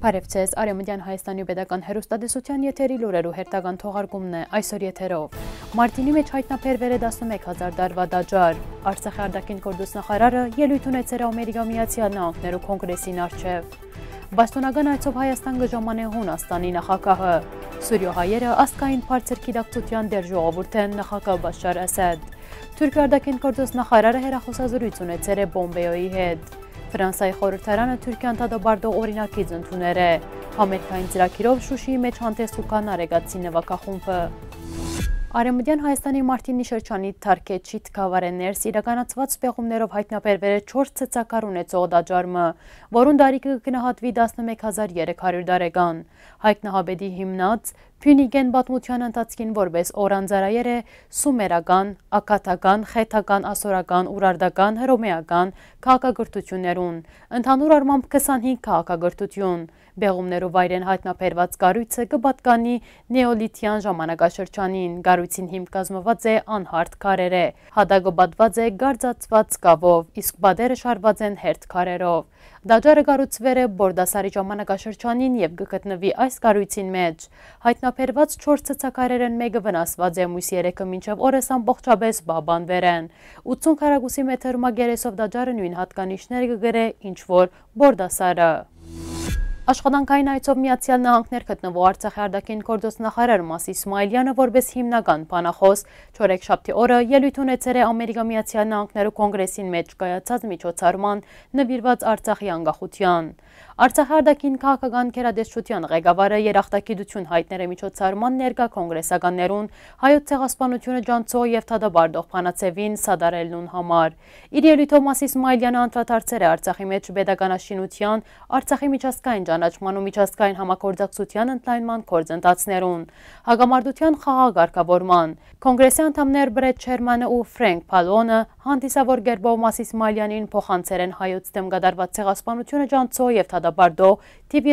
Բարևձեզ, Արևմտյան Հայաստանի պետական հեռուստատեսության եթերի լուրերու հերթական թողարկումն է այսօր եթերով։ Մարտինի մեջ հայտնաբերվել է 11,000 դարվա դաջար։ Արցախի արտաքին գործոստ նախարարը ելույթ ունեցել է Ամերիկայի Միացյալ Նահանգներու կոնգրեսին առջև։ Պաշտոնական այցով Հայաստան կժամանե Հունաստանի նախագահը։ Սուրիո հայերը ազգային բարձր գիտակցության դեր ժողովուրդ են նախագահ Բաշար Ասադ։ Թուրքիայի արտաքին գործոստ նախարարը հեռախոսազրույց ունեցել է Պոմպեոյի հետ։ Ֆրանսիայի խորհրդարանը Թուրքիան դադարեցնող օրինակից ընդունել է։ Համերգային ծրագիրով Շուշիի մեջ հանդես ու կան արեգացի նվագախումբը։ Արևմտյան Հայաստանի Մարտինի շրջանի Թարքեչիտ գավառեներս իրականացված պեղումներով հայտնաբերվել է 4 ցեցակար ունեցող դաջարմը, որուն դարիքը կգնահատվի 11300 տարեկան։ Հայտնաբերդի հիմնած Փյունիգեն պատմության ընթացքին որպես օրանձարայեր է սումերական, ակաթական, խեթական, ասորական, ուրարտական, հռոմեական քաղաքագրթություններուն, ընդհանուր առմամբ 25 քաղաքագրթություն։ Բեղումներով վայրեն հայտնաբերված կառույցը կպատկանի նեոլիթյան ժամանակաշրջանին, կառույցին հիմք կազմված է անհարթ քարեր է, հատակը պատված է գարձացված կավով, իսկ պատերը շարված են հերթ քարերով։ Դաջարը կառուցվել է Բորդասարի ժամանակաշրջանին եւ կգտնվի այս կառույցին մեջ։ Հայտնաբերված 4 ցեցակարերեն մեկը վնասված է, մյուս 3-ը մինչև օրս ամբողջապես պահպանվել են։ 80 քառակուսի մետր մագերեսով դաջարը նույն հատկանիշներ կգրե ինչ որ Բորդասարը։ Աշխատանքային այցով Միացյալ Նահանգներ գտնվող Արցախի արտաքին գործոստ նախարար Մաս Իսմայելյանը որպես հիմնական բանախոս չորեքշաբթի օրը ելույթ ունեցել է Ամերիկայի Միացյալ Նահանգներու կոնգրեսին մեջ կայացած միջոցառման նվիրված Արցախի անկախության։ Արցախի արտաքին քաղաքական գերատեսչության ղեկավարը երախտագիտություն հայտնել է միջոցառման ներկա կոնգրեսականներուն հայոց ցեղասպանությունը ջանցող եւ դադարեցնող փանացեվին սադարելուն համար։ Իր ելույթով Մաս Իսմայելյանը անդրադարձել է Արցախի մեջ պետականաշինության, Արցախի միջազգային ճանաչման ու միջազգային համագործակցության ընդլայնման գործընթացներուն, հագամարտության խաղաղ կոնգրեսի անդամներ Բրեդ Չերմանը ու Ֆրենկ Փալոնը հանդիսավոր գերբով Մաս Իսմայելյանին փոխանցել են հայոց դեմ կատարված ցեղասպանությունը ջանցող եւ դադարեցնող թիվ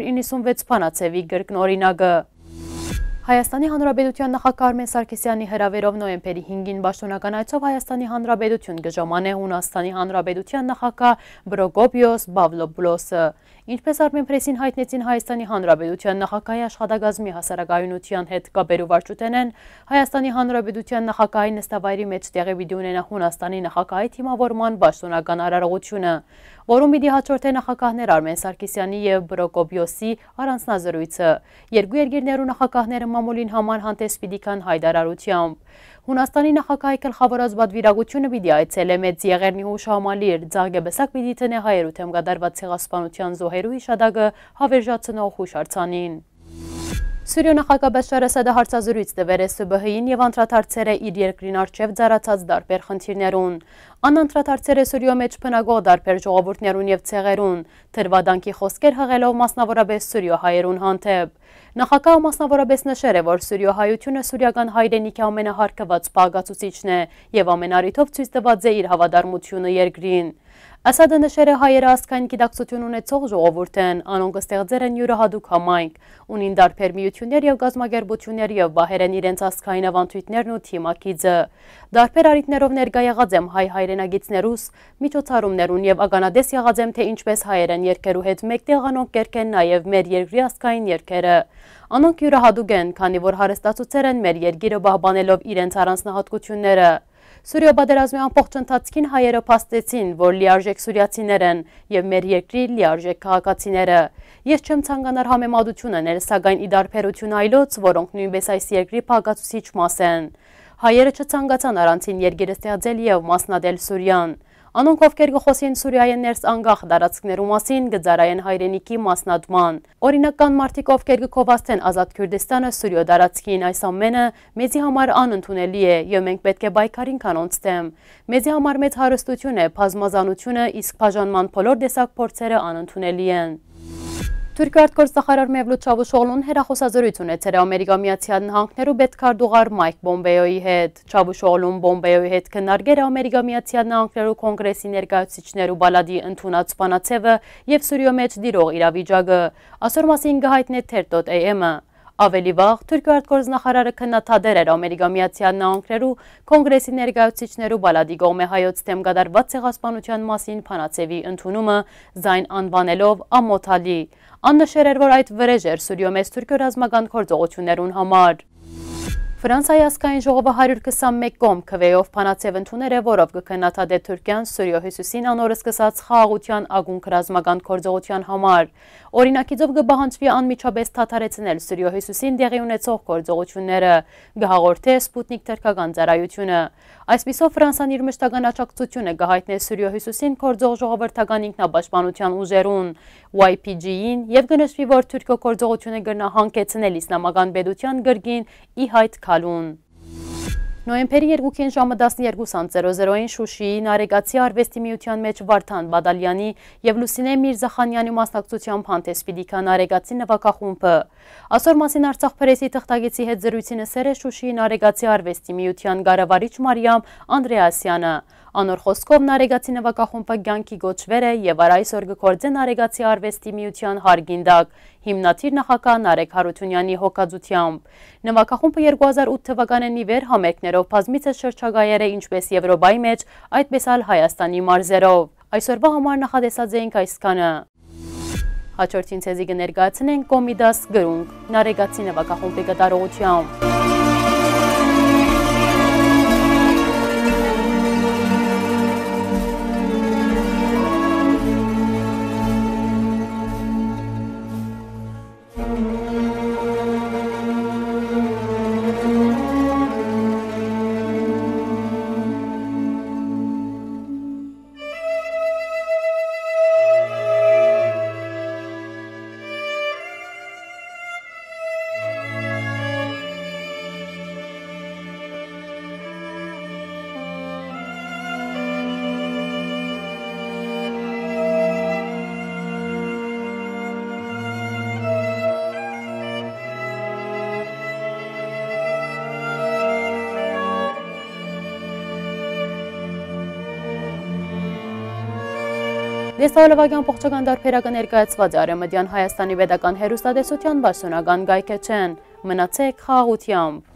296 փանացեվի կրկնօրինակը։ Հայաստանի Հանրապետության նախագահ Արմեն Սարգսյանի հրավերով նոյեմբերի 5-ին պաշտոնական այցով Հայաստանի Հանրապետություն կժամանե Հունաստանի Հանրապետության նախագահ Պրոկոպիոս Պավլոպուլոսը։ Ինչպես Armen Press-ին հայտնեցին Հայաստանի Հանրապետության նախագահի աշխատակազմի հասարակայնության հետ կապերու վարչութենեն, Հայաստանի Հանրապետության նախագահի նստավայրի մեջ տեղի պիտի ունենա Հունաստանի նախագահի թիմավորման պաշտոնական արարողությունը, որում պիտի հաջորդե նախագահներ Արմեն Սարգսյանի եւ Պրոկոպիոսի առանձնազրույցը։ Երկու երկիրներու նախագահները մամուլին համար հանդես պիտի կան հայտարարությամբ։ Հունաստանի նախագահի գլխավորած պատվիրակությունը պիտի այցելե Մեծ Եղեռնի հուշահամալիր, Ձագեբեսակ պիտի տնե հայերու թեմ կատարված ցեղասպանության զոհերու հիշադակը հավերժացնող հուշարձանին։ Սուրիո նախագահ Բաշար Ասադը հարցազրույց տվել է ՍԲՀ-ին եւ անդրադարձել է իր երկրին առջև ծառացած դարբեր խնդիրներուն։ Անդրադարձել է Սուրիո մեջ բնակող դարբեր ժողովուրդներուն եւ ցեղերուն, թրվադանքի խոսքեր հղելով մասնավորապես Սուրիո հայերուն հանդեպ։ Նախագահը մասնավորապես նշել է, որ Սուրիո հայությունը սուրիական հայրենիքի ամենահարգված բաղկացուցիչն է եւ ամեն առիթով ցույց տված է իր հավատարմությունը երկրին։ Ասադը նշել է հայերը ազգային գիտակցություն ունեցող ժողովուրդ են, անոնք ստեղծել են յուրահատուկ համայնք, ունին դարբեր միություններ եւ գազագերբություններ եւ բահեր են իրենց ազգային ավանդույթներն ու թիմակիցը։ Դարբեր առիթներով ներկա եղած եմ հայ հայրենագիցներուս միջոցառումներուն եւ ականադես եղած եմ, թե ինչպես հայերեն երգերու հետ մեկտեղ անոնք կերկեն նաեւ մեր երկրի ազգային երգերը։ Անոնք յուրահատուկ են, քանի որ հարստացուցել են մեր երկիրը պահպանելով իրենց առանձնահատկությունները։ Սուրիո պատերազմի ամբողջ ընթացքին հայերը փաստեցին, որ լիարժեք սուրիացիներ են եւ մեր երկրի լիարժեք քաղաքացիները։ Ես չեմ ցանկանար համեմատություն անել, սակայն ի դարբերություն այլոց, որոնք նույնպես այս երկրի բաղկացուցիչ մաս են։ Հայերը չցանկացան առանցին երկիրը ստեղծել եւ մասնատել Սուրիան։ Անոնք ովքեր կխոսեն Սուրիայի ներս անկախ տարածքներու մասին, կծառայեն հայրենիքի մասնատման։ Օրինակ կան մարդիկ, ովքեր կքովասթեն ազատ Քուրդիստանը Սուրիո տարածքին, այս ամենը մեզի համար անընդունելի է եւ մենք պետք է պայքարենք անոնց դեմ։ Մեզի համար մեծ հարստություն է բազմազանությունը, իսկ բաժանման բոլոր տեսակ փորձերը անընդունելի են։ Թուրքիայի արտգործնախարար Մևլութ Չավուշօղլուն հեռախոսազրույց ունեցել է Ամերիկայի Միացյալ Նահանգներու պետքարտուղար Մայք Պոմպեոյի հետ։ Չավուշօղլուն Պոմպեոյի հետ քննարկել է Ամերիկայի Միացյալ Նահանգներու կոնգրեսի ներկայացուցիչներու բալադի ընդունած բանացևը եւ Սուրիո մեջ դիրող իրավիճակը, ասոր մասին կհայտնե Թերթոտ AM-ը։ Ավելի վաղ Թուրքիայի արտգործնախարարը քննադատել էր Ամերիկա Միացյալ Նահանգներու կոնգրեսի ներկայացուցիչներու բալադի կողմէ հայոց դեմ կատարված ցեղասպանության մասին փանացեւի ընդունումը զայն անվանելով ամոթալի։ Աննշեր էր, որ այդ վրեժ էր Սուրիո մեծ թուրքիո ռազմական գործողություններուն համար։ Ֆրանսիայի ազգային ժողովը 121 կողմ քվեով փանացև ընդուներ է, որով կքննադատե Թուրքիան Սուրիո հյուսիսին անօր սկսած խաղաղության ագունք ռազմական գործողության համար։ Օրինակիցով կպահանջվի անմիջապես դադարեցնել Սուրիո հյուսիսին տեղի ունեցող գործողությունները, կհաղորդե Սպուտնիկ թերքական ծառայությունը։ Այսպիսով Ֆրանսիան իր մշտական աջակցությունը կհայտնի Սուրիո հյուսիսին գործող ժողովրդական ինքնապաշտպանության ուժերուն YPG-ին եւ կնշվի, որ Թուրքիո գործողությունը կգնա հանգեցնել իսլամական պետության գրգին ի հայտ քալուն։ Նոյեմբերի 2-ին ժամը 12:00-ին Շուշիի Նարեգացի արվեստի միության մեջ Վարդան Բադալյանի եւ Լուսինե Միրզախանյանի մասնակցությամբ հանդես Նարեգացի նվագախումբը։ Այսօր մասին Արցախ պրեսի թղթագիտի հետ զրույցի նսեր է Շուշիի Նարեգացի արվեստի միության ղարավարիչ Մարիամ Անդրեասյանը։ Անոր խոսքով Նարեգացի նվագախումբը կյանքի գոչվեր է եւ այսօր կգործե Նարեգացի արվեստի միության հարգինդակ հիմնադիր նախագահ Նարեկ Հարությունյանի հոգացությամբ։ Նվագախումբը 2008 թվականին ի վեր համերգներով բազմիցս շրջագայել է ինչպես Եվրոպայի մեջ, այդպես էլ Հայաստանի մարզերով։ Այսօրվա համար նախատեսած էինք այսքանը։ Հաջորդին ցեզի կներկայացնենք Կոմիդաս գրունգ Նարեգացի նվագախումբի կատարողությամբ։ Դեսալովագյան փոխչական դարբերակը ներկայացված է Արևմտյան Հայաստանի պետական հեռուստատեսության պաշտոնական գայքեչեն։ Մնացեք խաղաղությամբ։